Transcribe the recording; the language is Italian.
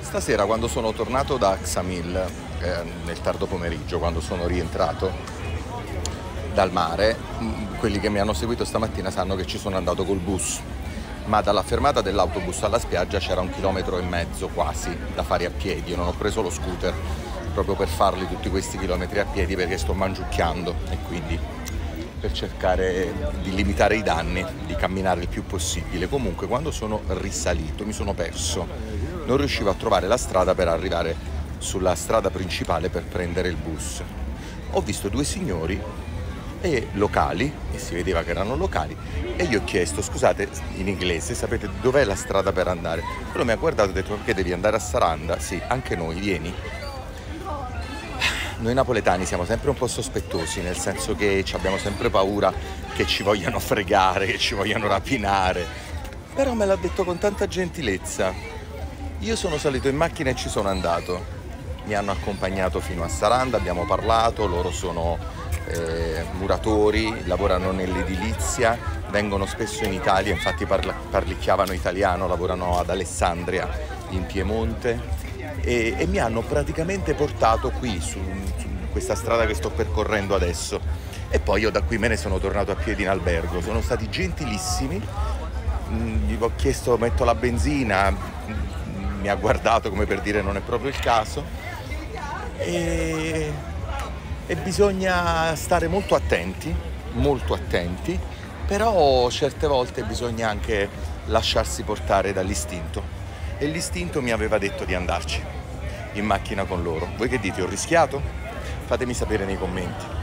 Stasera quando sono tornato da Ksamil, nel tardo pomeriggio, quando sono rientrato dal mare, quelli che mi hanno seguito stamattina sanno che ci sono andato col bus, ma dalla fermata dell'autobus alla spiaggia c'era 1,5 km quasi da fare a piedi. Io non ho preso lo scooter proprio per farli tutti questi chilometri a piedi perché sto mangiucchiando e quindi per cercare di limitare i danni, di camminare il più possibile. Comunque quando sono risalito mi sono perso, non riuscivo a trovare la strada per arrivare sulla strada principale per prendere il bus. Ho visto due signori locali, e si vedeva che erano locali, e gli ho chiesto: scusate, in inglese, sapete dov'è la strada per andare? Quello mi ha guardato e ha detto: perché devi andare a Saranda? Sì, anche noi, vieni. Noi napoletani siamo sempre un po' sospettosi, nel senso che abbiamo sempre paura che ci vogliano fregare, che ci vogliano rapinare, però me l'ha detto con tanta gentilezza. Io sono salito in macchina e ci sono andato, mi hanno accompagnato fino a Saranda, abbiamo parlato, loro sono muratori, lavorano nell'edilizia, vengono spesso in Italia, infatti parlicchiavano italiano, lavorano ad Alessandria in Piemonte e mi hanno praticamente portato qui su questa strada che sto percorrendo adesso, e poi io da qui me ne sono tornato a piedi in albergo. Sono stati gentilissimi, gli ho chiesto: metto la benzina? Mi ha guardato come per dire non è proprio il caso, e bisogna stare molto attenti, però certe volte bisogna anche lasciarsi portare dall'istinto, e l'istinto mi aveva detto di andarci in macchina con loro. Voi che dite, ho rischiato? Fatemi sapere nei commenti.